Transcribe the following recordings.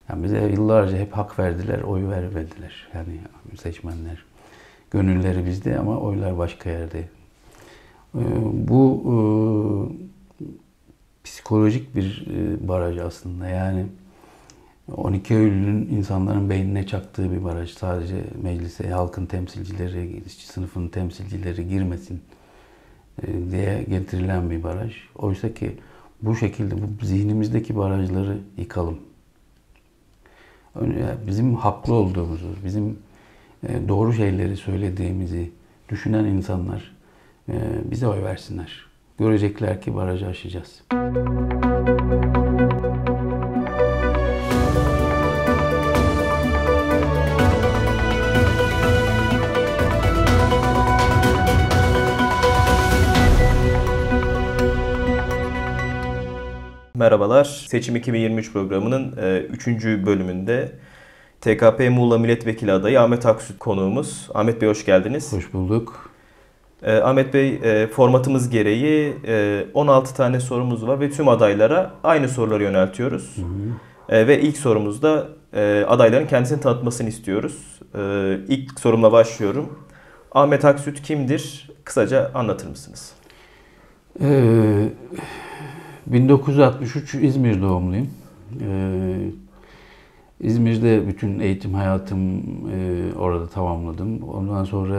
Yani bize yıllarca hep hak verdiler, oy vermediler. Yani seçmenler. Gönülleri bizde ama oylar başka yerde. Bu psikolojik bir baraj aslında. Yani 12 Eylül'ün insanların beynine çaktığı bir baraj. Sadece meclise halkın temsilcileri, işçi sınıfının temsilcileri girmesin diye getirilen bir baraj. Oysa ki bu şekilde bu zihnimizdeki barajları yıkalım. Bizim haklı olduğumuzu, bizim doğru şeyleri söylediğimizi düşünen insanlar bize oy versinler. Görecekler ki barajı aşacağız. Merhabalar. Seçim 2023 programının 3. bölümünde TKP Muğla Milletvekili adayı Ahmet Aksüt konuğumuz. Ahmet Bey hoş geldiniz. Hoş bulduk. Ahmet Bey, formatımız gereği 16 tane sorumuz var ve tüm adaylara aynı soruları yöneltiyoruz. Ve ilk sorumuzda adayların kendisini tanıtmasını istiyoruz. İlk sorumla başlıyorum. Ahmet Aksüt kimdir? Kısaca anlatır mısınız? 1963 İzmir doğumluyum. İzmir'de bütün eğitim hayatım orada tamamladım. Ondan sonra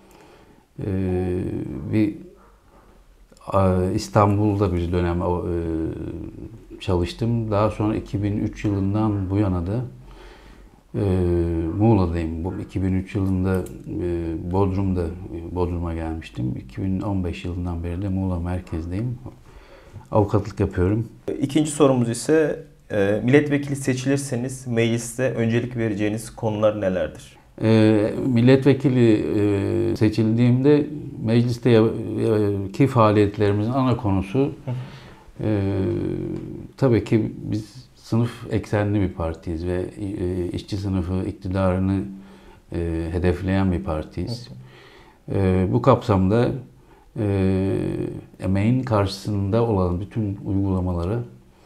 bir İstanbul'da bir dönem çalıştım. Daha sonra 2003 yılından bu yana da Muğla'dayım. Bu 2003 yılında Bodrum'a gelmiştim. 2015 yılından beri de Muğla merkezdeyim. Avukatlık yapıyorum. İkinci sorumuz ise milletvekili seçilirseniz mecliste öncelik vereceğiniz konular nelerdir? Milletvekili seçildiğimde meclisteki faaliyetlerimizin ana konusu tabii ki biz sınıf eksenli bir partiyiz ve işçi sınıfı iktidarını hedefleyen bir partiyiz. Bu kapsamda emeğin karşısında olan bütün uygulamaları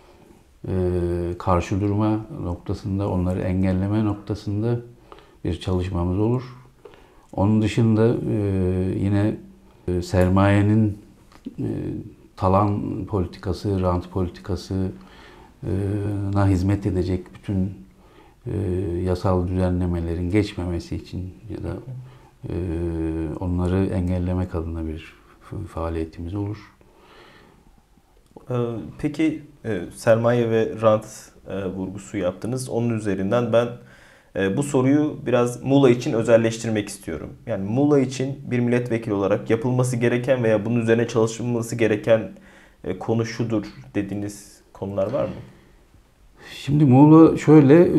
karşı durma noktasında, onları engelleme noktasında bir çalışmamız olur. Onun dışında yine sermayenin talan politikası, rant politikasına hizmet edecek bütün yasal düzenlemelerin geçmemesi için ya da onları engellemek adına bir faaliyetimiz olur. Peki sermaye ve rant vurgusu yaptınız. Onun üzerinden ben bu soruyu biraz Muğla için özelleştirmek istiyorum. Yani Muğla için bir milletvekili olarak yapılması gereken veya bunun üzerine çalışılması gereken konu şudur dediğiniz konular var mı? Şimdi Muğla şöyle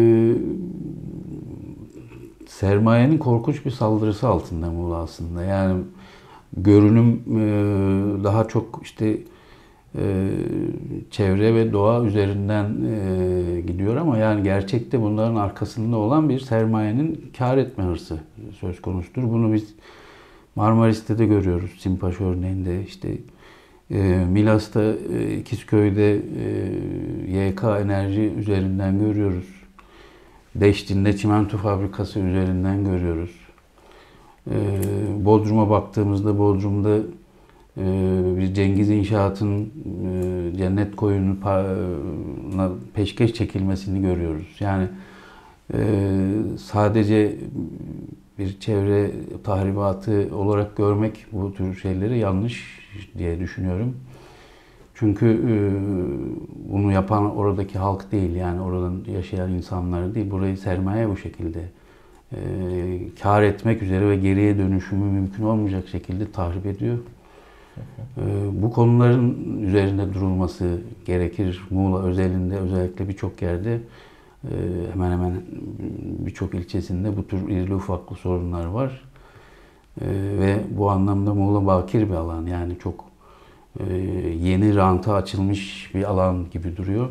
sermayenin korkunç bir saldırısı altında Muğla aslında. Yani görünüm daha çok işte çevre ve doğa üzerinden gidiyor ama yani gerçekte bunların arkasında olan bir sermayenin kar etme hırsı söz konusudur. Bunu biz Marmaris'te de görüyoruz. Simpaş örneğinde işte Milas'ta, İkizköy'de YK Enerji üzerinden görüyoruz. Deştin'de çimento fabrikası üzerinden görüyoruz. Bodrum'a baktığımızda Bodrum'da bir Cengiz İnşaat'ın Cennet Koyunu'na peşkeş çekilmesini görüyoruz. Yani sadece bir çevre tahribatı olarak görmek bu tür şeyleri yanlış diye düşünüyorum. Çünkü bunu yapan oradaki halk değil, yani oradan yaşayan insanlar değil. Burayı sermaye bu şekilde kar etmek üzere ve geriye dönüşümü mümkün olmayacak şekilde tahrip ediyor. Bu konuların üzerinde durulması gerekir. Muğla özelinde, özellikle birçok yerde, hemen hemen birçok ilçesinde bu tür irili ufaklı sorunlar var. Ve bu anlamda Muğla bakir bir alan, yani çok yeni ranta açılmış bir alan gibi duruyor.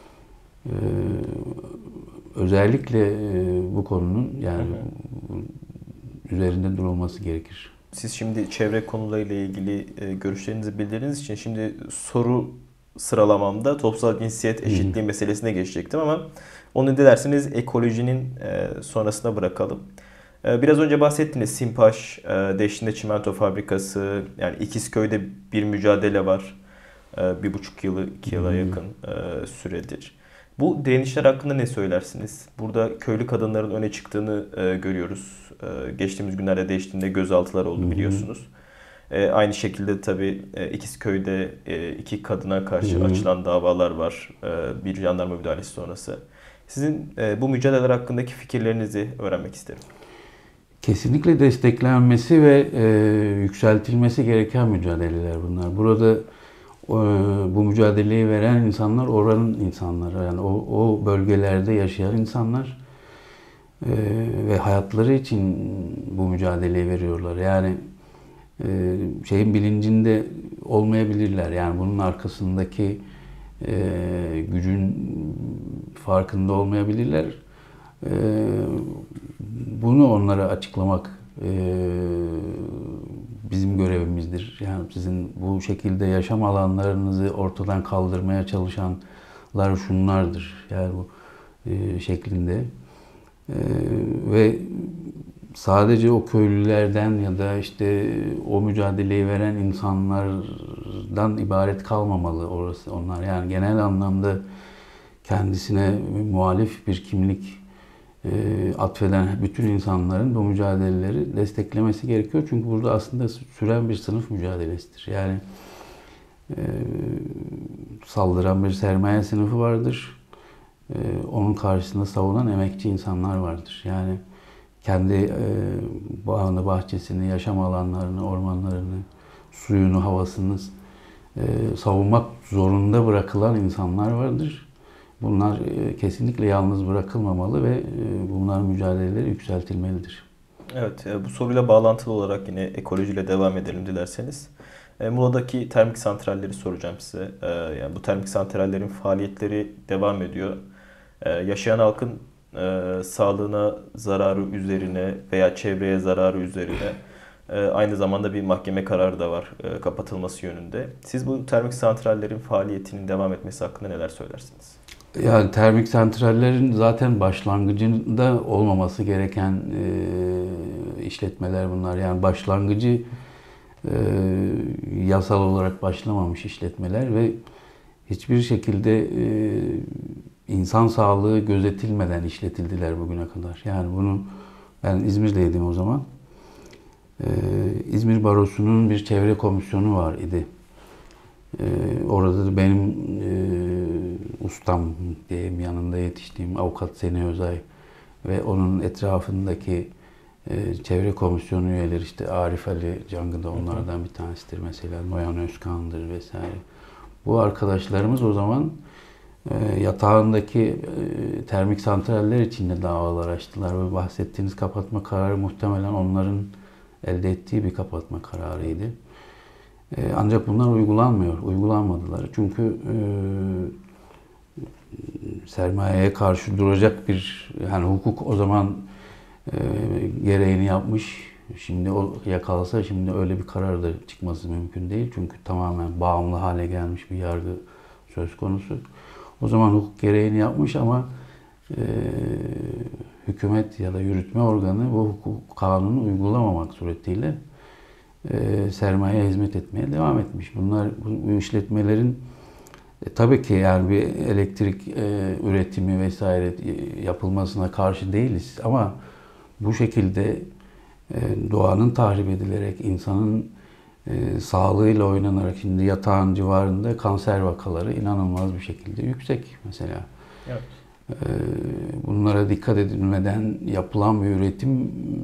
Özellikle bu konunun yani üzerinde durulması gerekir. Siz şimdi çevre konularıyla ilgili görüşlerinizi bildirdiğiniz için şimdi soru sıralamamda toplumsal cinsiyet eşitliği meselesine geçecektim ama Onu dilerseniz ekolojinin sonrasına bırakalım. Biraz önce bahsettiniz Simpaş, Deşti'nde çimento fabrikası, yani İkizköy'de bir mücadele var. 1,5 yılı, 2 yıla yakın süredir. Bu direnişler hakkında ne söylersiniz? Burada köylü kadınların öne çıktığını görüyoruz. Geçtiğimiz günlerde Deşti'nde gözaltılar oldu biliyorsunuz. Aynı şekilde tabii İkizköy'de 2 kadına karşı açılan davalar var. Bir jandarma müdahalesi sonrası. Sizin bu mücadeleler hakkındaki fikirlerinizi öğrenmek isterim. Kesinlikle desteklenmesi ve yükseltilmesi gereken mücadeleler bunlar. Burada bu mücadeleyi veren insanlar oranın insanları. Yani o bölgelerde yaşayan insanlar ve hayatları için bu mücadeleyi veriyorlar. Yani şeyin bilincinde olmayabilirler. Yani bunun arkasındaki gücün farkında olmayabilirler. Bunu onlara açıklamak bizim görevimizdir. Yani sizin bu şekilde yaşam alanlarınızı ortadan kaldırmaya çalışanlar şunlardır. Yani bu şeklinde. Ve sadece o köylülerden ya da işte o mücadeleyi veren insanlardan ibaret kalmamalı orası onlar. Yani genel anlamda kendisine muhalif bir kimlik atfeden bütün insanların bu mücadeleleri desteklemesi gerekiyor. Çünkü burada aslında süren bir sınıf mücadelesidir. Yani saldıran bir sermaye sınıfı vardır. Onun karşısında savunan emekçi insanlar vardır. Yani kendi bağını, bahçesini, yaşam alanlarını, ormanlarını, suyunu, havasını savunmak zorunda bırakılan insanlar vardır. Bunlar kesinlikle yalnız bırakılmamalı ve bunların mücadeleleri yükseltilmelidir. Evet, bu soruyla bağlantılı olarak yine ekolojiyle devam edelim dilerseniz. Muğla'daki termik santralleri soracağım size. Yani bu termik santrallerin faaliyetleri devam ediyor. Yaşayan halkın sağlığına zararı üzerine veya çevreye zararı üzerine aynı zamanda bir mahkeme kararı da var kapatılması yönünde. Siz bu termik santrallerin faaliyetinin devam etmesi hakkında neler söylersiniz? Yani termik santrallerin zaten başlangıcında olmaması gereken işletmeler bunlar. Yani başlangıcı yasal olarak başlamamış işletmeler ve hiçbir şekilde insan sağlığı gözetilmeden işletildiler bugüne kadar. Yani bunu ben İzmir'deydim o zaman. İzmir Barosu'nun bir çevre komisyonu var idi. Orada da benim ustam diyeyim, yanında yetiştiğim avukat Seni Özay ve onun etrafındaki çevre komisyonu üyeleri, işte Arif Ali Cangı da onlardan bir tanesidir mesela, Noyan Özkan'dır vesaire. Bu arkadaşlarımız o zaman yatağındaki termik santraller içinde davalar açtılar ve bahsettiğiniz kapatma kararı muhtemelen onların elde ettiği bir kapatma kararıydı. Ancak bunlar uygulanmadılar. Çünkü sermayeye karşı duracak bir, yani hukuk o zaman gereğini yapmış. Şimdi o yakalasa şimdi öyle bir karar da çıkması mümkün değil. Çünkü tamamen bağımlı hale gelmiş bir yargı söz konusu. O zaman hukuk gereğini yapmış ama hükümet ya da yürütme organı bu hukuk kanunu uygulamamak suretiyle sermayeye hizmet etmeye devam etmiş. Bunlar bu işletmelerin tabii ki yani bir elektrik üretimi vesaire yapılmasına karşı değiliz ama bu şekilde doğanın tahrip edilerek insanın sağlığıyla oynanarak, şimdi yatağın civarında kanser vakaları inanılmaz bir şekilde yüksek mesela. Evet. Bunlara dikkat edilmeden yapılan bir üretime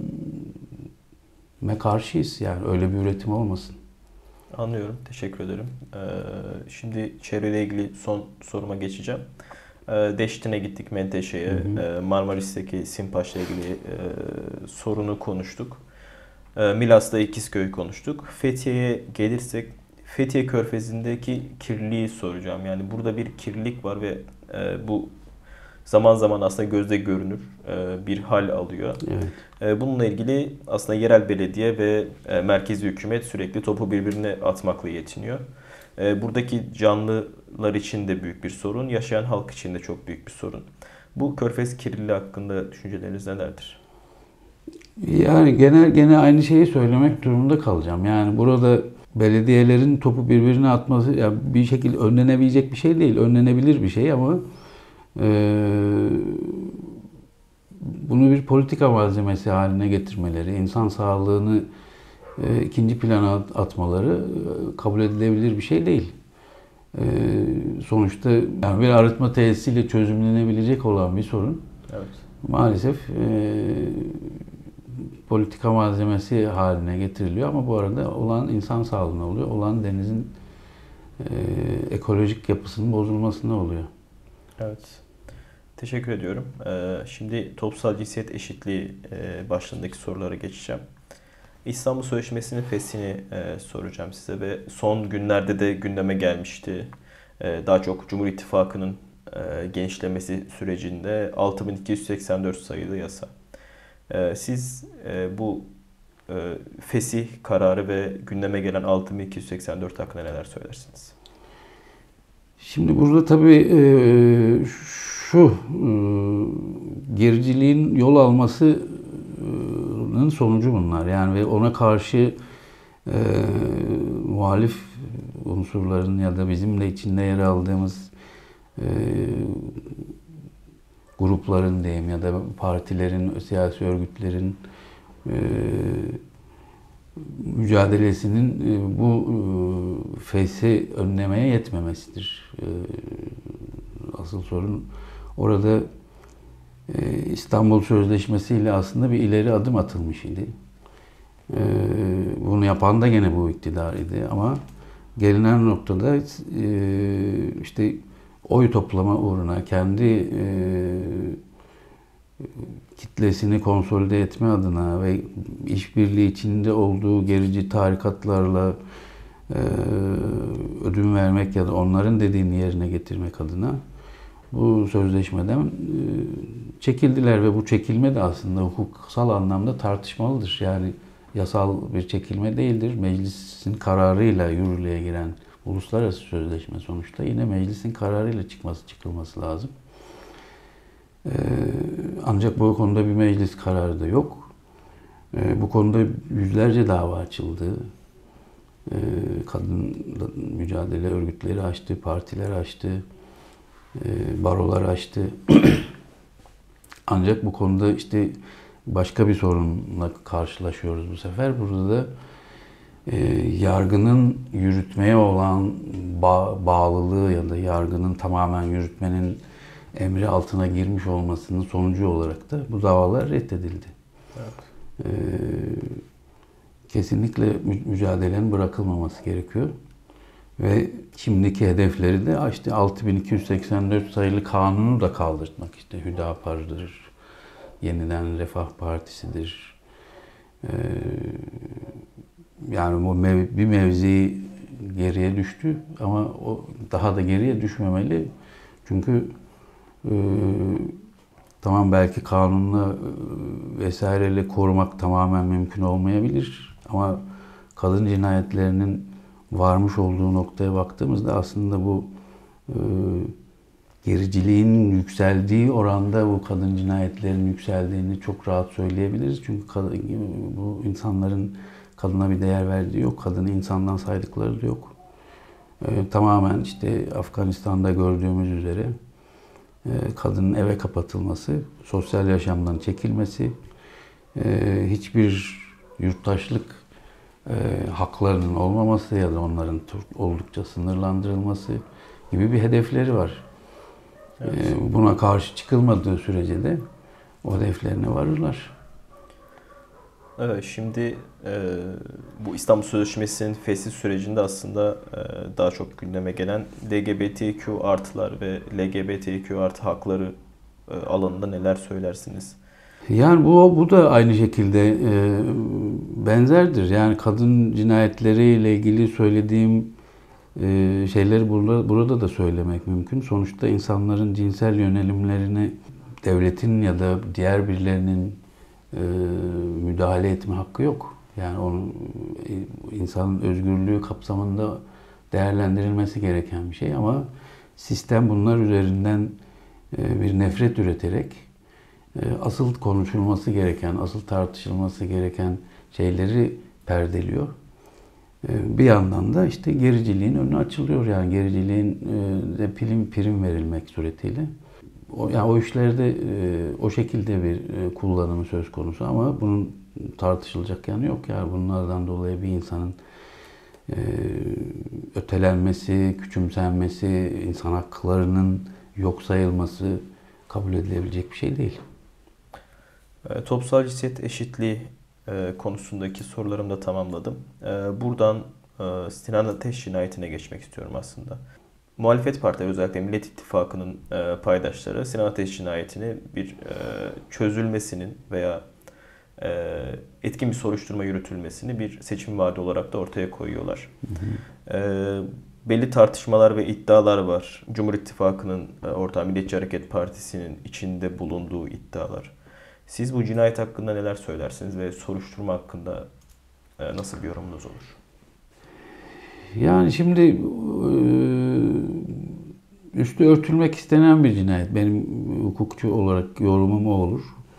karşıyız. Yani öyle bir üretim olmasın. Anlıyorum. Teşekkür ederim. Şimdi çevreyle ilgili son soruma geçeceğim. Deştin'e gittik, Menteşe'ye. Marmaris'teki Simpaş'la ilgili sorunu konuştuk. Milas'ta İkizköy'ü konuştuk. Fethiye'ye gelirsek, Fethiye Körfezi'ndeki kirliliği soracağım. Yani burada bir kirlilik var ve bu zaman zaman aslında gözde görünür bir hal alıyor. Evet. Bununla ilgili aslında yerel belediye ve merkezi hükümet sürekli topu birbirine atmakla yetiniyor. Buradaki canlılar için de büyük bir sorun, yaşayan halk için de çok büyük bir sorun. Bu Körfez kirliliği hakkında düşünceleriniz nelerdir? Yani gene aynı şeyi söylemek durumunda kalacağım. Yani burada belediyelerin topu birbirine atması yani bir şekilde önlenebilecek bir şey değil. Önlenebilir bir şey ama bunu bir politika malzemesi haline getirmeleri, insan sağlığını ikinci plana atmaları kabul edilebilir bir şey değil. Sonuçta yani bir arıtma tesisiyle çözümlenebilecek olan bir sorun. Evet. Maalesef politika malzemesi haline getiriliyor ama bu arada olan insan sağlığına oluyor. Olan denizin ekolojik yapısının bozulmasına oluyor. Evet. Teşekkür ediyorum. Şimdi toplumsal cinsiyet eşitliği başlığındaki sorulara geçeceğim. İstanbul Sözleşmesi'nin feshini soracağım size ve son günlerde de gündeme gelmişti. Daha çok Cumhur İttifakı'nın genişlemesi sürecinde 6284 sayılı yasa. Siz bu fesih kararı ve gündeme gelen 6284 hakkında neler söylersiniz? Şimdi burada tabii şu gericiliğin yol almasının sonucu bunlar. Yani ve ona karşı muhalif unsurların ya da bizim de içinde yer aldığımız grupların diyeyim ya da partilerin, siyasi örgütlerin mücadelesinin bu feshi önlemeye yetmemesidir. Asıl sorun orada İstanbul Sözleşmesi ile aslında bir ileri adım atılmış idi. Bunu yapan da gene bu iktidar idi ama gelinen noktada işte oy toplama uğruna kendi kitlesini konsolide etme adına ve işbirliği içinde olduğu gerici tarikatlarla ödün vermek ya da onların dediğini yerine getirmek adına bu sözleşmeden çekildiler ve bu çekilme de aslında hukuksal anlamda tartışmalıdır. Yani yasal bir çekilme değildir. Meclisin kararıyla yürürlüğe giren uluslararası sözleşme sonuçta yine meclisin kararıyla çıkılması lazım. Ancak bu konuda bir meclis kararı da yok. Bu konuda yüzlerce dava açıldı. Kadın mücadele örgütleri açtı, partiler açtı, barolar açtı. Ancak bu konuda işte başka bir sorunla karşılaşıyoruz bu sefer. Burada da yargının yürütmeye olan bağlılığı ya da yargının tamamen yürütmenin emri altına girmiş olmasının sonucu olarak da bu davalar reddedildi. Evet. Kesinlikle mücadelenin bırakılmaması gerekiyor. Ve şimdiki hedefleri de işte 6284 sayılı kanunu da kaldırtmak. İşte Hüdapar'dır, Yeniden Refah Partisi'dir. Yani bu bir mevzi geriye düştü ama o daha da geriye düşmemeli. Çünkü tamam belki kanunla vesaireyle korumak tamamen mümkün olmayabilir ama kadın cinayetlerinin varmış olduğu noktaya baktığımızda aslında bu gericiliğin yükseldiği oranda bu kadın cinayetlerinin yükseldiğini çok rahat söyleyebiliriz. Çünkü bu insanların kadına bir değer verdiği yok, kadını insandan saydıkları da yok. Tamamen işte Afganistan'da gördüğümüz üzere kadının eve kapatılması, sosyal yaşamdan çekilmesi, hiçbir yurttaşlık haklarının olmaması ya da onların oldukça sınırlandırılması gibi bir hedefleri var. Evet. Buna karşı çıkılmadığı sürece de o hedeflerine varırlar. Evet, şimdi bu İstanbul Sözleşmesi'nin fesih sürecinde aslında daha çok gündeme gelen LGBTQ artılar ve LGBTQ artı hakları alanında neler söylersiniz? Yani bu da aynı şekilde benzerdir. Yani kadın cinayetleriyle ilgili söylediğim şeyleri burada da söylemek mümkün. Sonuçta insanların cinsel yönelimlerini devletin ya da diğer birilerinin müdahale etme hakkı yok. Yani onun insanın özgürlüğü kapsamında değerlendirilmesi gereken bir şey ama sistem bunlar üzerinden bir nefret üreterek asıl konuşulması gereken, asıl tartışılması gereken şeyleri perdeliyor. Bir yandan da işte gericiliğin önü açılıyor, yani gericiliğin de prim verilmek suretiyle. Yani o işlerde o şekilde bir kullanımı söz konusu ama bunun tartışılacak yanı yok. Yani bunlardan dolayı bir insanın ötelenmesi, küçümsenmesi, insan haklarının yok sayılması kabul edilebilecek bir şey değil. Toplumsal cinsiyet eşitliği konusundaki sorularımı da tamamladım. Buradan Sinan Ateş cinayetine geçmek istiyorum aslında. Muhalefet partileri, özellikle Millet İttifakı'nın paydaşları Sinan Ateş cinayetini bir çözülmesinin veya etkin bir soruşturma yürütülmesini bir seçim vaadi olarak da ortaya koyuyorlar. Hı hı. Belli tartışmalar ve iddialar var. Cumhur İttifakı'nın ortağı Milliyetçi Hareket Partisi'nin içinde bulunduğu iddialar. Siz bu cinayet hakkında neler söylersiniz ve soruşturma hakkında nasıl bir yorumunuz olur? Yani şimdi üstü örtülmek istenen bir cinayet. Benim hukukçu olarak yorumum o olur.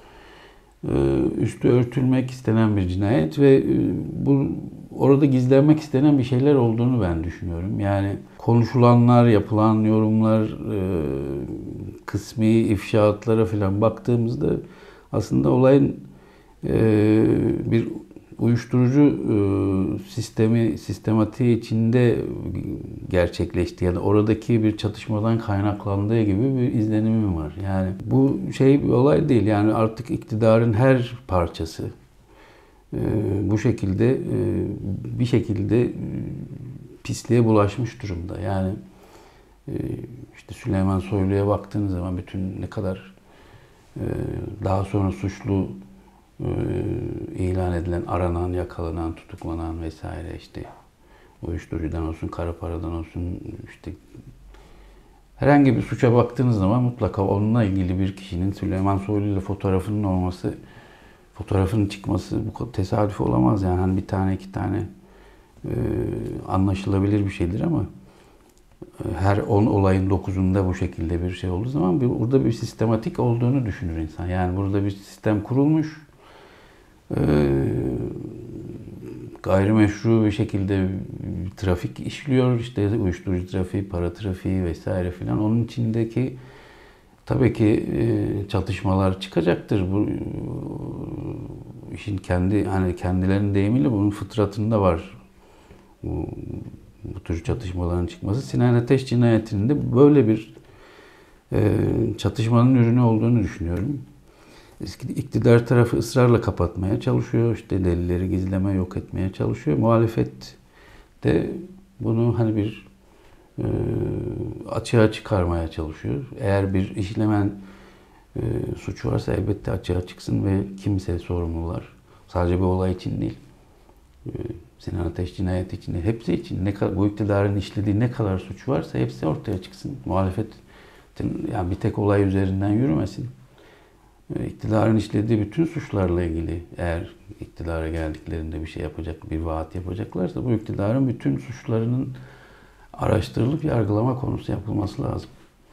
Üstü örtülmek istenen bir cinayet ve bu orada gizlenmek istenen bir şeyler olduğunu ben düşünüyorum. Yani konuşulanlar, yapılan yorumlar, kısmi ifşaatlara falan baktığımızda aslında olayın bir uyuşturucu sistematiği içinde gerçekleşti. Yani oradaki bir çatışmadan kaynaklandığı gibi bir izlenimim var. Yani bu bir olay değil. Yani artık iktidarın her parçası bu şekilde bir şekilde pisliğe bulaşmış durumda. Yani işte Süleyman Soylu'ya baktığınız zaman bütün ne kadar daha sonra suçlu ilan edilen, aranan, yakalanan, tutuklanan vesaire işte uyuşturucudan olsun, kara paradan olsun işte herhangi bir suça baktığınız zaman mutlaka onunla ilgili bir kişinin Süleyman Soylu ile fotoğrafının olması, fotoğrafının çıkması bu tesadüf olamaz yani hani bir tane iki tane anlaşılabilir bir şeydir ama her 10 olayın 9'unda bu şekilde bir şey olduğu zaman burada bir sistematik olduğunu düşünür insan. Yani burada bir sistem kurulmuş. Gayrimeşru bir şekilde trafik işliyor. İşte uyuşturucu trafiği, para trafiği vesaire filan. Onun içindeki tabii ki çatışmalar çıkacaktır. Bu işin kendilerinin deyimiyle bunun fıtratında var. Bu tür çatışmaların çıkması. Sinan Ateş cinayetinin de böyle bir çatışmanın ürünü olduğunu düşünüyorum. İktidar tarafı ısrarla kapatmaya çalışıyor. İşte delilleri gizleme, yok etmeye çalışıyor. Muhalefet de bunu hani bir açığa çıkarmaya çalışıyor. Eğer bir işlenen suç varsa elbette açığa çıksın ve kimse sorumlular. Sadece bir olay için değil. Sinan Ateş cinayeti için değil. Hepsi için. Bu iktidarın işlediği ne kadar suç varsa hepsi ortaya çıksın. Muhalefetin yani bir tek olay üzerinden yürümesin. İktidarın işlediği bütün suçlarla ilgili eğer iktidara geldiklerinde bir şey yapacak, bir vaat yapacaklarsa bu iktidarın bütün suçlarının araştırılıp yargılama konusu yapılması lazım.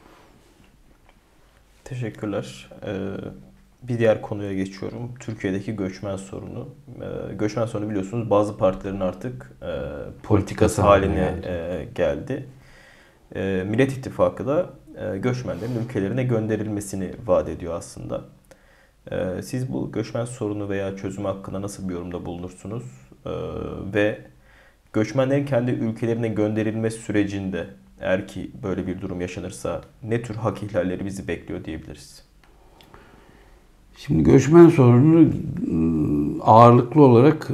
Teşekkürler. Bir diğer konuya geçiyorum. Türkiye'deki göçmen sorunu. Göçmen sorunu biliyorsunuz bazı partilerin artık politikası haline geldi. Millet İttifakı da göçmenlerin ülkelerine gönderilmesini vaat ediyor aslında. Siz bu göçmen sorunu veya çözümü hakkında nasıl bir yorumda bulunursunuz? Ve göçmenlerin kendi ülkelerine gönderilme sürecinde eğer ki böyle bir durum yaşanırsa ne tür hak ihlalleri bizi bekliyor diyebiliriz? Şimdi göçmen sorunu ağırlıklı olarak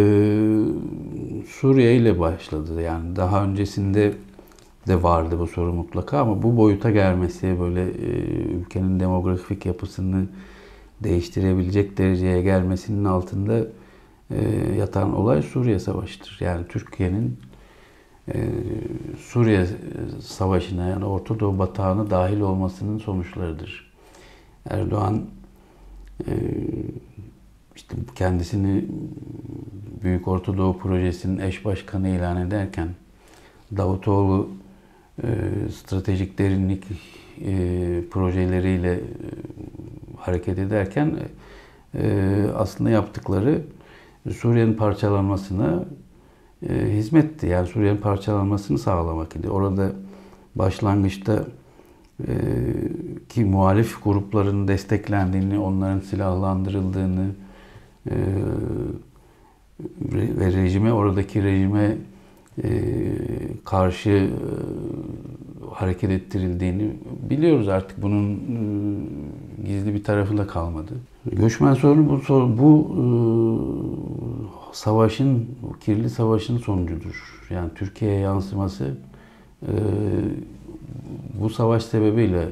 Suriye ile başladı. Yani daha öncesinde de vardı bu sorun mutlaka ama bu boyuta gelmesi, böyle ülkenin demografik yapısını değiştirebilecek dereceye gelmesinin altında yatan olay Suriye Savaşı'dır. Yani Türkiye'nin Suriye Savaşı'na yani Orta Doğu batağına dahil olmasının sonuçlarıdır. Erdoğan işte kendisini Büyük Orta Doğu Projesi'nin eş başkanı ilan ederken Davutoğlu stratejik derinlik projeleriyle hareket ederken aslında yaptıkları Suriye'nin parçalanmasına hizmetti. Yani Suriye'nin parçalanmasını sağlamak idi. Orada başlangıçta ki muhalif grupların desteklendiğini, onların silahlandırıldığını ve oradaki rejime karşı hareket ettirildiğini biliyoruz artık. Bunun gizli bir tarafı da kalmadı. Göçmen sorunu bu savaşın, bu kirli savaşın sonucudur. Yani Türkiye'ye yansıması bu savaş sebebiyle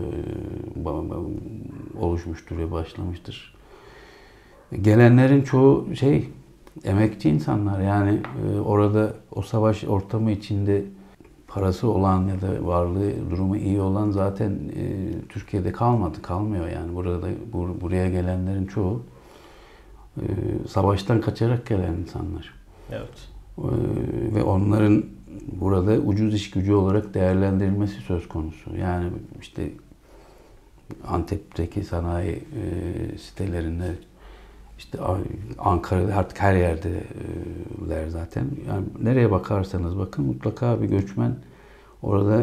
oluşmuştur ve başlamıştır. Gelenlerin çoğu emekçi insanlar. Yani orada o savaş ortamı içinde parası olan ya da varlığı, durumu iyi olan zaten Türkiye'de kalmıyor yani. Buraya gelenlerin çoğu savaştan kaçarak gelen insanlar. Evet. Ve onların burada ucuz iş gücü olarak değerlendirilmesi söz konusu. Yani işte Antep'teki sanayi sitelerinde, işte Ankara'da artık her yerdeler zaten. Yani nereye bakarsanız bakın mutlaka bir göçmen orada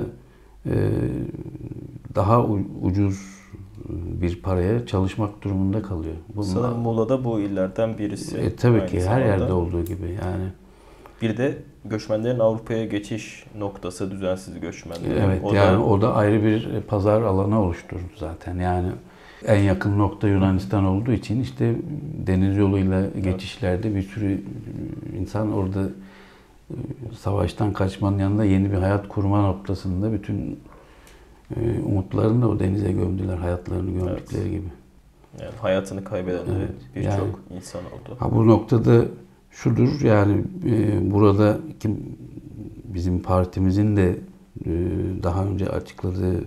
daha ucuz bir paraya çalışmak durumunda kalıyor. Sanırım Muğla'da bu illerden birisi. Tabii ki her yerde olduğu gibi yani. Bir de göçmenlerin Avrupa'ya geçiş noktası düzensiz göçmenler. Evet, o da ayrı bir pazar alanı oluşturdu zaten. Yani en yakın nokta Yunanistan olduğu için işte deniz yoluyla geçişlerde bir sürü insan orada savaştan kaçmanın yanında yeni bir hayat kurma noktasında bütün umutlarını da o denize gömdüler, hayatlarını gömdükleri gibi. Yani hayatını kaybeden birçok insan oldu. Bu noktada şudur yani burada bizim partimizin de daha önce açıkladığı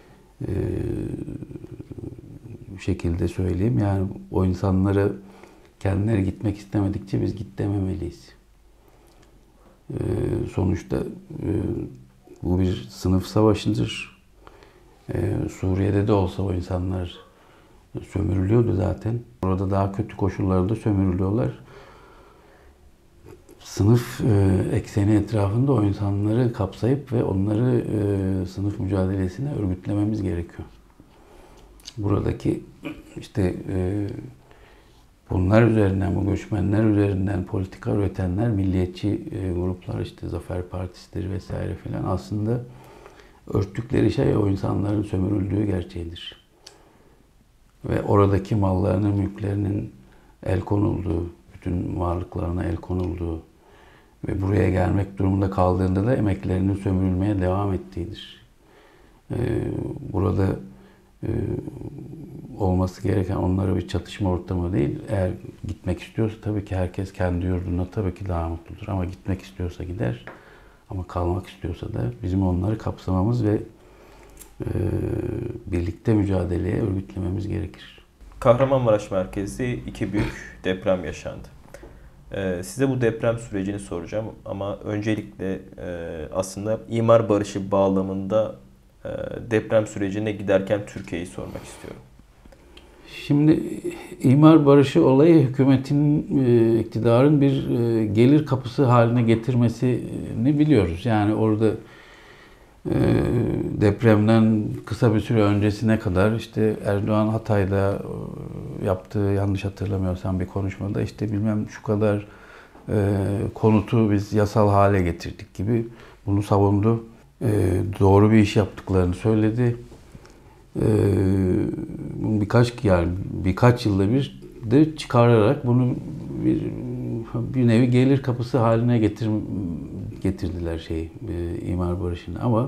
şekilde söyleyeyim. Yani o insanlara kendileri gitmek istemedikçe biz git dememeliyiz. Sonuçta bu bir sınıf savaşıdır. Suriye'de de olsa o insanlar sömürülüyordu zaten. Orada daha kötü koşullarda sömürülüyorlar. Sınıf ekseni etrafında o insanları kapsayıp ve onları sınıf mücadelesine örgütlememiz gerekiyor. Buradaki işte bunlar üzerinden, bu göçmenler üzerinden politika üretenler, milliyetçi gruplar, işte Zafer Partisi'dir vesaire filan, aslında örttükleri şey o insanların sömürüldüğü gerçeğidir. Ve oradaki mallarının, mülklerinin el konulduğu, bütün varlıklarına el konulduğu ve buraya gelmek durumunda kaldığında da emeklerinin sömürülmeye devam ettiğidir. Burada olması gereken onlara bir çatışma ortamı değil. Eğer gitmek istiyorsa tabii ki herkes kendi yurduna tabii ki daha mutludur. Ama gitmek istiyorsa gider. Ama kalmak istiyorsa da bizim onları kapsamamız ve birlikte mücadeleye örgütlememiz gerekir. Kahramanmaraş merkezli 2 büyük deprem yaşandı. Size bu deprem sürecini soracağım ama öncelikle aslında imar barışı bağlamında deprem sürecine giderken Türkiye'yi sormak istiyorum. Şimdi imar barışı olayı hükümetin, iktidarın bir gelir kapısı haline getirmesini biliyoruz. Yani orada depremden kısa bir süre öncesine kadar işte Erdoğan Hatay'da yaptığı, yanlış hatırlamıyorsam bir konuşmada işte bilmem şu kadar konutu biz yasal hale getirdik gibi bunu savundu. Doğru bir iş yaptıklarını söyledi. Birkaç yılda bir de çıkararak bunu bir nevi gelir kapısı haline getirdiler imar barışını. Ama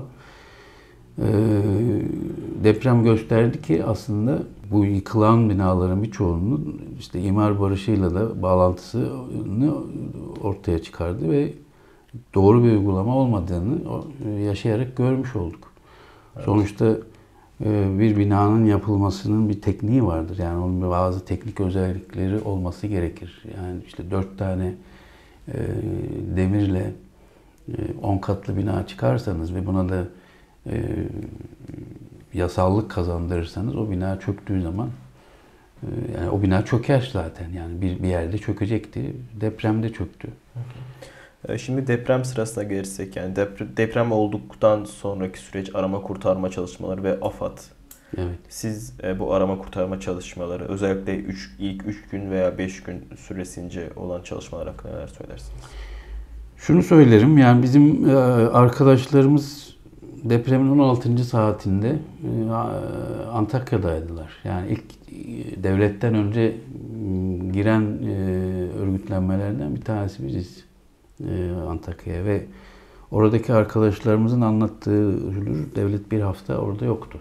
deprem gösterdi ki aslında bu yıkılan binaların birçoğunun işte imar barışıyla da bağlantısını ortaya çıkardı ve doğru bir uygulama olmadığını yaşayarak görmüş olduk. Evet. Sonuçta bir binanın yapılmasının bir tekniği vardır. Yani onun bazı teknik özellikleri olması gerekir. Yani işte 4 tane demirle 10 katlı bina çıkarsanız ve buna da yasallık kazandırırsanız o bina çöktüğü zaman yani o bina çöker zaten. Yani bir yerde çökecekti. Depremde çöktü. Şimdi deprem sırasına gelirsek, yani deprem olduktan sonraki süreç, arama kurtarma çalışmaları ve AFAD. Evet. Siz bu arama kurtarma çalışmaları, özellikle ilk 3 gün veya 5 gün süresince olan çalışmalar hakkında neler söylersiniz? Şunu söylerim, yani bizim arkadaşlarımız depremin 16. saatinde Antakya'daydılar. Yani ilk devletten önce giren örgütlenmelerden bir tanesi biziz Antakya'ya ve oradaki arkadaşlarımızın anlattığı devlet bir hafta orada yoktu.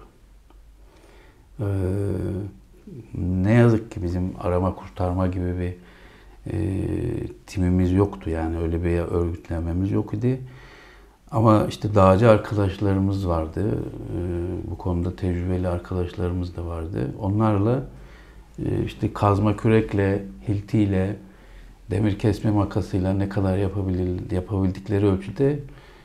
Ne yazık ki bizim arama kurtarma gibi bir timimiz yoktu, yani öyle bir örgütlenmemiz yok idi. Ama işte dağcı arkadaşlarımız vardı, bu konuda tecrübeli arkadaşlarımız da vardı. Onlarla işte kazma kürekle, hiltiyle, demir kesme makasıyla ne kadar yapabildikleri ölçüde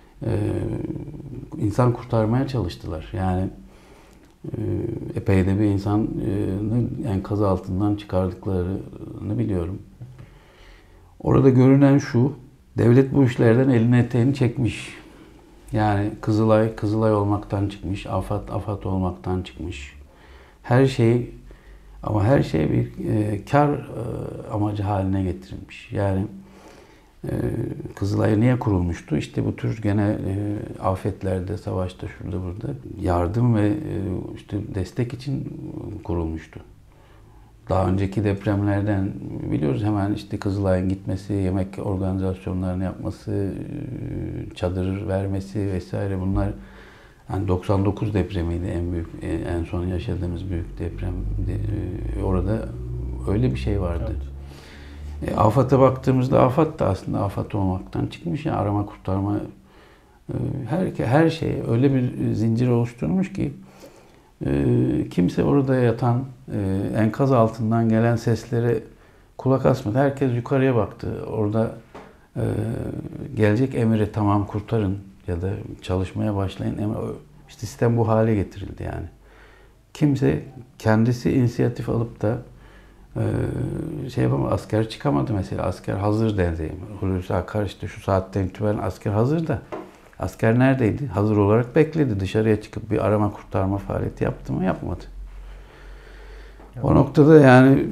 insan kurtarmaya çalıştılar. Yani epey de bir insanı enkaz altından çıkardıklarını biliyorum. Orada görünen şu, devlet bu işlerden elini eteğini çekmiş. Yani Kızılay olmaktan çıkmış, AFAD olmaktan çıkmış. Her şey, ama her şey bir kar amacı haline getirilmiş. Yani Kızılay niye kurulmuştu? İşte bu tür gene afetlerde, savaşta, şurada burada yardım ve işte destek için kurulmuştu. Daha önceki depremlerden biliyoruz, hemen işte Kızılay'ın gitmesi, yemek organizasyonlarını yapması, çadır vermesi vesaire, bunlar yani 99 depremiydi en son yaşadığımız büyük deprem. Orada öyle bir şey vardı. Evet. AFAD'a baktığımızda AFAD da aslında AFAD olmaktan çıkmış. Yani arama kurtarma her şey öyle bir zincir oluşturmuş ki kimse orada yatan enkaz altından gelen seslere kulak asmadı. Herkes yukarıya baktı. Orada gelecek emire tamam kurtarın ya da çalışmaya başlayın. İşte sistem bu hale getirildi yani. Kimse kendisi inisiyatif alıp da şey yapamadı. Asker çıkamadı mesela. Asker hazır deneyim. Hulusi Akar işte şu saatten itibaren asker hazır da. Asker neredeydi? Hazır olarak bekledi. Dışarıya çıkıp bir arama kurtarma faaliyeti yaptı mı? Yapmadı. Evet. O noktada yani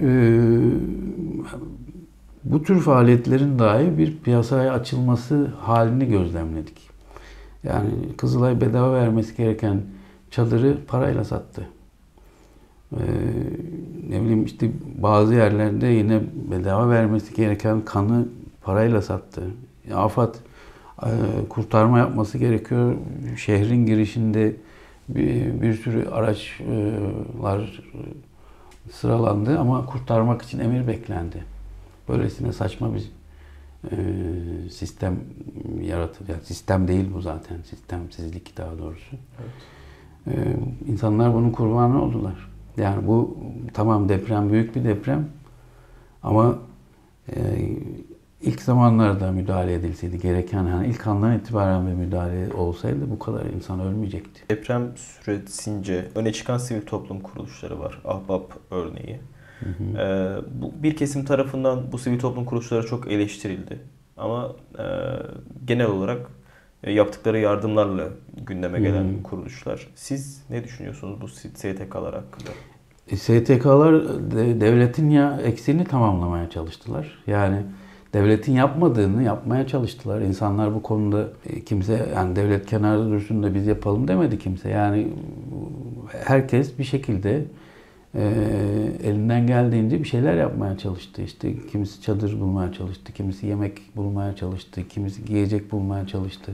bu tür faaliyetlerin dahi bir piyasaya açılması halini gözlemledik. Yani Kızılay bedava vermesi gereken çadırı parayla sattı. Ne bileyim işte bazı yerlerde yine bedava vermesi gereken kanı parayla sattı. AFAD kurtarma yapması gerekiyor. Şehrin girişinde bir sürü araçlar sıralandı ama kurtarmak için emir beklendi. Böylesine saçma bir sistem yaratıldı. Yani sistem değil bu zaten. Sistemsizlik daha doğrusu. Evet. İnsanlar bunun kurbanı oldular. Yani bu tamam, deprem büyük bir deprem ama ilk zamanlarda müdahale edilseydi, gereken yani ilk andan itibaren bir müdahale olsaydı bu kadar insan ölmeyecekti. Deprem süresince öne çıkan sivil toplum kuruluşları var. Ahbap örneği. Hı hı. Bu bir kesim tarafından bu sivil toplum kuruluşları çok eleştirildi. Ama genel olarak yaptıkları yardımlarla gündeme gelen kuruluşlar. Siz ne düşünüyorsunuz bu STK'lar hakkında? STK'lar devletin eksiğini tamamlamaya çalıştılar. Yani devletin yapmadığını yapmaya çalıştılar. İnsanlar bu konuda kimse yani devlet kenarda dursun da biz yapalım demedi kimse. Yani herkes bir şekilde elinden geldiğince bir şeyler yapmaya çalıştı. İşte kimisi çadır bulmaya çalıştı, kimisi yemek bulmaya çalıştı, kimisi giyecek bulmaya çalıştı.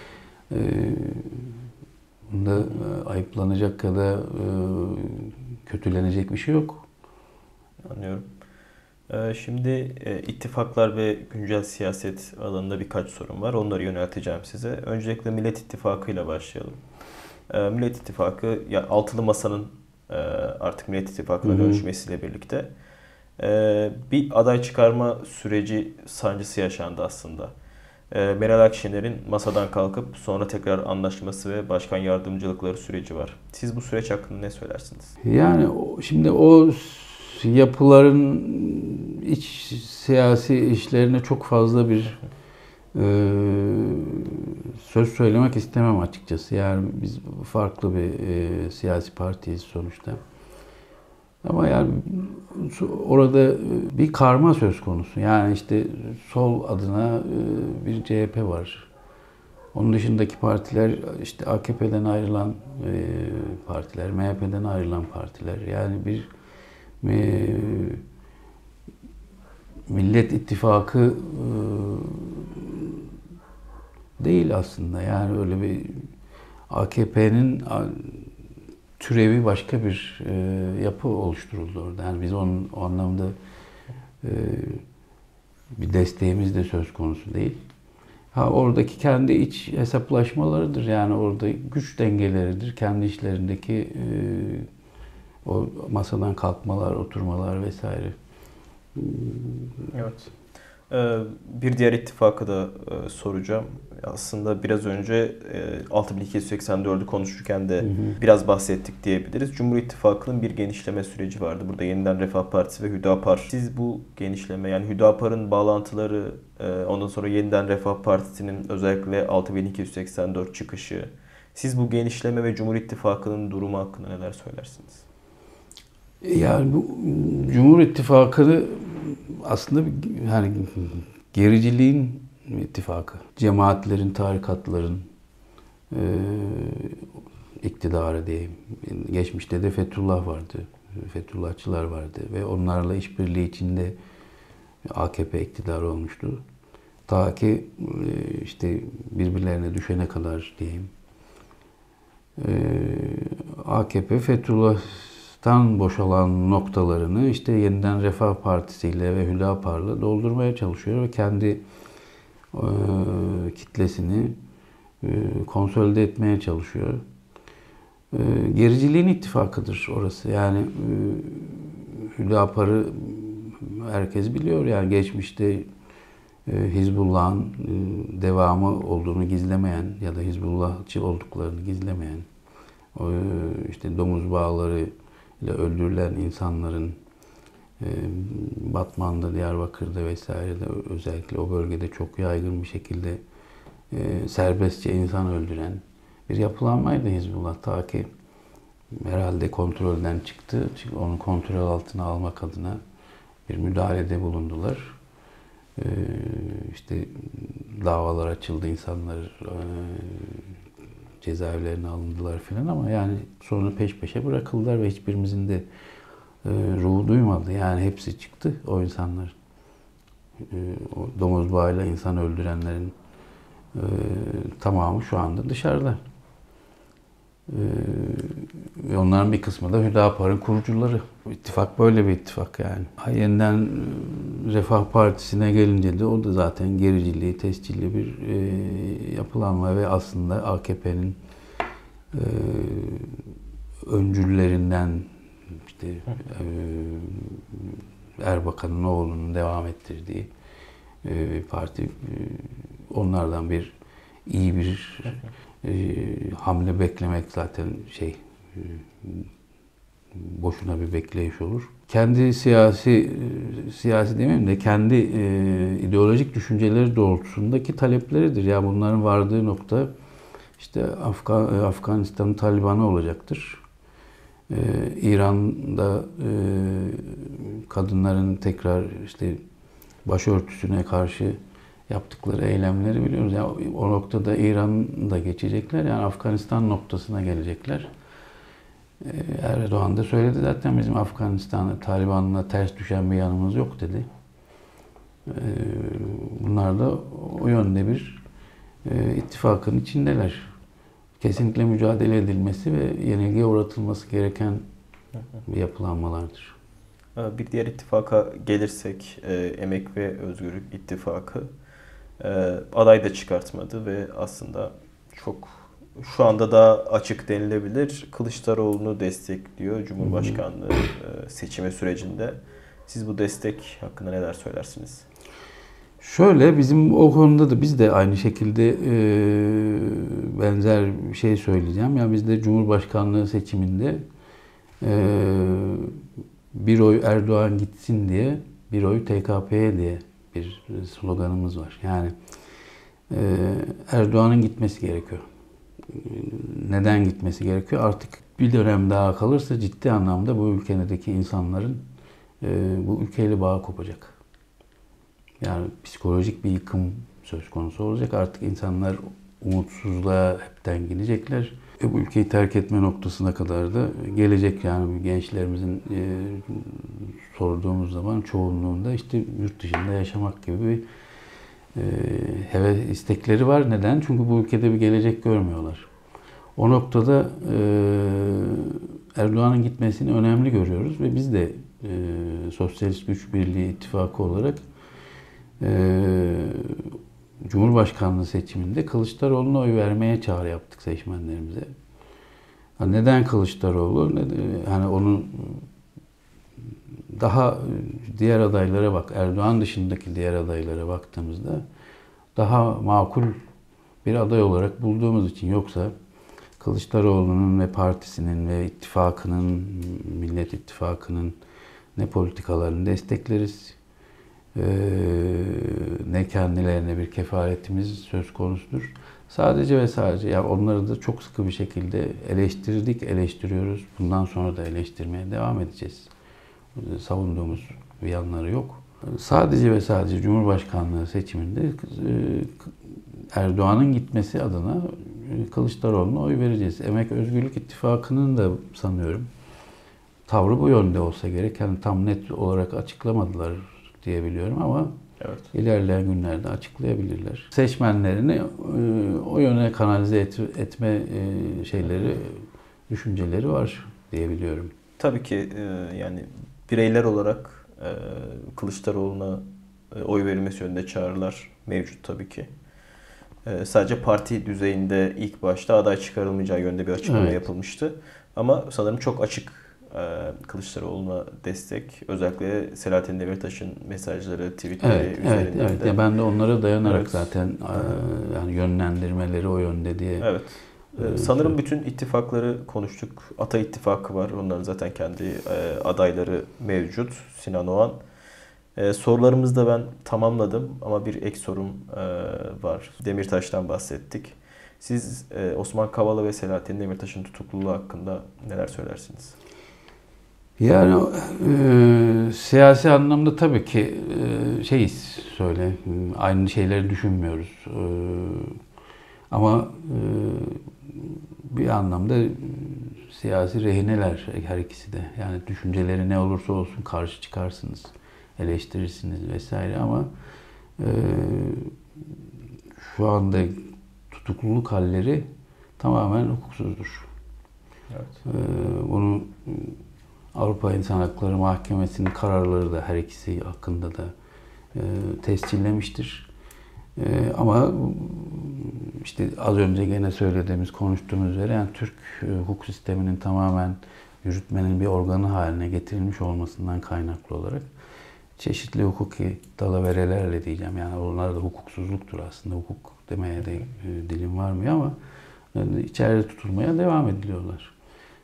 Bunda ayıplanacak ya da kötülenecek bir şey yok. Anlıyorum. Şimdi ittifaklar ve güncel siyaset alanında birkaç sorum var. Onları yönelteceğim size. Öncelikle Millet İttifakı ile başlayalım. Millet İttifakı, ya Altılı Masa'nın artık Millet İttifakı'na dönüşmesiyle birlikte bir aday çıkarma süreci sancısı yaşandı aslında. Meral Akşener'in masadan kalkıp sonra tekrar anlaşması ve başkan yardımcılıkları süreci var. Siz bu süreç hakkında ne söylersiniz? Yani şimdi o yapıların iç siyasi işlerine çok fazla bir söz söylemek istemem açıkçası. Yani biz farklı bir siyasi partiyiz sonuçta. Ama yani orada bir karma söz konusu. Yani işte sol adına bir CHP var. Onun dışındaki partiler işte AKP'den ayrılan partiler, MHP'den ayrılan partiler. Yani bir Millet İttifakı değil aslında. Yani öyle bir AKP'nin türevi başka bir yapı oluşturuldu orada. Yani biz onun o anlamda bir desteğimiz de söz konusu değil. Ha oradaki kendi iç hesaplaşmalarıdır. Yani orada güç dengeleridir. Kendi işlerindeki o masadan kalkmalar, oturmalar vesaire. Evet. Bir diğer ittifakı da soracağım. Aslında biraz önce 6284'ü konuşurken de biraz bahsettik diyebiliriz. Cumhur İttifakı'nın bir genişleme süreci vardı. Burada Yeniden Refah Partisi ve Hüdapar. Siz bu genişleme, yani Hüdapar'ın bağlantıları, ondan sonra Yeniden Refah Partisi'nin özellikle 6284 çıkışı. Siz bu genişleme ve Cumhur İttifakı'nın durumu hakkında neler söylersiniz? Yani bu Cumhur İttifakı'nı aslında yani gericiliğin ittifakı. Cemaatlerin, tarikatların iktidarı diyeyim. Geçmişte de Fethullah vardı. Fethullahçılar vardı ve onlarla işbirliği içinde AKP iktidarı olmuştu. Ta ki işte birbirlerine düşene kadar diyeyim. AKP Fethullah'tan boşalan noktalarını işte Yeniden Refah Partisi ile ve Hüdapar'la doldurmaya çalışıyor ve kendi kitlesini konsolide etmeye çalışıyor. Gericiliğin ittifakıdır orası. Yani Hüdapar'ı herkes biliyor. Yani geçmişte Hizbullah'ın devamı olduğunu gizlemeyen ya da Hizbullahçı olduklarını gizlemeyen, işte domuz bağları ile öldürülen insanların Batman'da, Diyarbakır'da vesairede özellikle o bölgede çok yaygın bir şekilde serbestçe insan öldüren bir yapılanmaydı Hizbullah. Ta ki herhalde kontrolden çıktı. Onu kontrol altına almak adına bir müdahalede bulundular. İşte davalar açıldı, insanlar cezaevlerine alındılar filan ama yani sonra peş peşe bırakıldılar ve hiçbirimizin de ruhu duymadı. Yani hepsi çıktı o insanlar. O domuz bağıyla insan öldürenlerin tamamı şu anda dışarıda. Ve onların bir kısmı da Hüdapar'ın kurucuları. Bu ittifak böyle bir ittifak yani. Yeniden Refah Partisi'ne gelince de o da zaten gericiliği, tescilli bir yapılanma ve aslında AKP'nin öncüllerinden işte Erbakan'ın oğlunun devam ettirdiği parti, onlardan bir iyi bir hamle beklemek zaten boşuna bir bekleyiş olur. Kendi siyasi demeyeyim de kendi ideolojik düşünceleri doğrultusundaki talepleridir. Ya bunların vardığı nokta işte Afganistan'ın Taliban'ı olacaktır. İran'da kadınların tekrar işte başörtüsüne karşı yaptıkları eylemleri biliyoruz. Yani o noktada İran'da geçecekler. Yani Afganistan noktasına gelecekler. Erdoğan da söyledi zaten bizim Afganistan'da Taliban'la ters düşen bir yanımız yok dedi. Bunlar da o yönde bir ittifakın içindeler. Kesinlikle mücadele edilmesi ve yenilgiye uğratılması gereken bir yapılanmalardır. Bir diğer ittifaka gelirsek Emek ve Özgürlük İttifakı aday da çıkartmadı ve aslında çok şu anda da açık denilebilir Kılıçdaroğlu'nu destekliyor Cumhurbaşkanlığı seçimi sürecinde. Siz bu destek hakkında neler söylersiniz? Şöyle, bizim o konuda da biz de aynı şekilde benzer bir şey söyleyeceğim. Yani biz de Cumhurbaşkanlığı seçiminde bir oy Erdoğan gitsin diye, bir oy TKP'ye diye bir sloganımız var. Yani Erdoğan'ın gitmesi gerekiyor. Neden gitmesi gerekiyor? Artık bir dönem daha kalırsa ciddi anlamda bu ülkedeki insanların bu ülkeyle bağı kopacak. Yani psikolojik bir yıkım söz konusu olacak. Artık insanlar umutsuzluğa hepten gidecekler. Bu ülkeyi terk etme noktasına kadar da gelecek. Yani gençlerimizin sorduğumuz zaman çoğunluğunda işte yurt dışında yaşamak gibi bir heves istekleri var. Neden? Çünkü bu ülkede bir gelecek görmüyorlar. O noktada Erdoğan'ın gitmesini önemli görüyoruz ve biz de Sosyalist Güç Birliği ittifakı olarak Cumhurbaşkanlığı seçiminde Kılıçdaroğlu'na oy vermeye çağrı yaptık seçmenlerimize. Neden Kılıçdaroğlu? Hani onun daha diğer adaylara Erdoğan dışındaki diğer adaylara baktığımızda daha makul bir aday olarak bulduğumuz için, yoksa Kılıçdaroğlu'nun ve partisinin ve ittifakının, Millet İttifakı'nın ne politikalarını destekleriz, ne kendilerine bir kefaretimiz söz konusudur. Sadece ve sadece, yani onları da çok sıkı bir şekilde eleştirdik, eleştiriyoruz. Bundan sonra da eleştirmeye devam edeceğiz. Savunduğumuz bir yanları yok. Sadece ve sadece Cumhurbaşkanlığı seçiminde Erdoğan'ın gitmesi adına Kılıçdaroğlu'na oy vereceğiz. Emek Özgürlük İttifakı'nın da sanıyorum tavrı bu yönde olsa gerek. Yani tam net olarak açıklamadılar diye biliyorum ama evet, ilerleyen günlerde açıklayabilirler. Seçmenlerini o yöne kanalize etme şeyleri, düşünceleri var diye biliyorum. Tabii ki yani bireyler olarak Kılıçdaroğlu'na oy verilmesi yönünde çağrılar mevcut tabii ki. Sadece parti düzeyinde ilk başta aday çıkarılmayacağı yönde bir açıklama yapılmıştı. Ama sanırım çok açık Kılıçdaroğlu'na destek. Özellikle Selahattin Demirtaş'ın mesajları, tweetleri üzerinden Evet. de. Ya ben de onlara dayanarak Evet. zaten yani yönlendirmeleri o yönde diye. Evet. Sanırım bütün ittifakları konuştuk. Ata İttifakı var. Onların zaten kendi adayları mevcut. Sinan Oğan. Sorularımızı da ben tamamladım ama bir ek sorum var. Demirtaş'tan bahsettik. Siz Osman Kavala ve Selahattin Demirtaş'ın tutukluluğu hakkında neler söylersiniz? Yani siyasi anlamda tabii ki aynı şeyleri düşünmüyoruz. Ama bir anlamda siyasi rehineler her ikisi de. Yani düşünceleri ne olursa olsun karşı çıkarsınız, eleştirirsiniz vesaire ama şu anda tutukluluk halleri tamamen hukuksuzdur. Evet. Bunu Avrupa İnsan Hakları Mahkemesi'nin kararları da her ikisi hakkında da tescillemiştir. Ama işte az önce gene söylediğimiz, konuştuğumuz üzere yani Türk hukuk sisteminin tamamen yürütmenin bir organı haline getirilmiş olmasından kaynaklı olarak çeşitli hukuki dalaverelerle diyeceğim. Yani onlar da hukuksuzluktur aslında. Hukuk demeye de dilim varmıyor ama içeride tutulmaya devam ediliyorlar.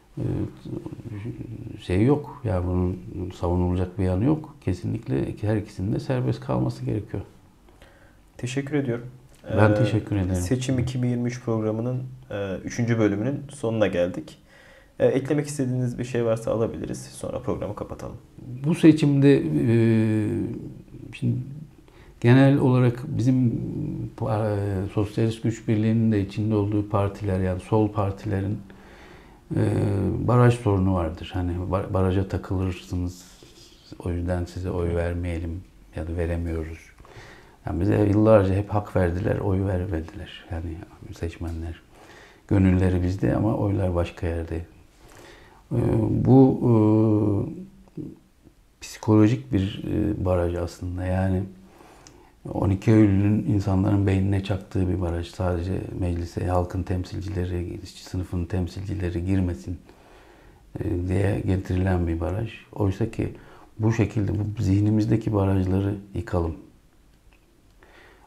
Yok. Yani bunun savunulacak bir yanı yok. Kesinlikle her ikisinin de serbest kalması gerekiyor. Teşekkür ediyorum. Ben teşekkür ederim. Seçim 2023 programının 3. bölümünün sonuna geldik. Eklemek istediğiniz bir şey varsa alabiliriz. Sonra programı kapatalım. Bu seçimde şimdi genel olarak bizim Sosyalist Güç Birliği'nin de içinde olduğu partiler, yani sol partilerin baraj sorunu vardır. Hani baraja takılırsınız, o yüzden size oy vermeyelim ya da veremiyoruz. Yani bize yıllarca hep hak verdiler, oy vermediler. Yani seçmenler. Gönülleri bizde ama oylar başka yerde. Bu psikolojik bir baraj aslında. Yani 12 Eylül'ün insanların beynine çaktığı bir baraj. Sadece meclise halkın temsilcileri, işçi sınıfının temsilcileri girmesin diye getirilen bir baraj. Oysa ki bu şekilde bu zihnimizdeki barajları yıkalım.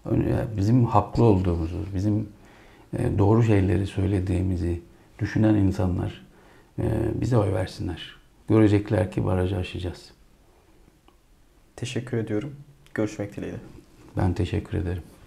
bizim haklı olduğumuzu, bizim doğru şeyleri söylediğimizi düşünen insanlar bize oy versinler. Görecekler ki barajı aşacağız. Teşekkür ediyorum. Görüşmek dileğiyle. Ben teşekkür ederim.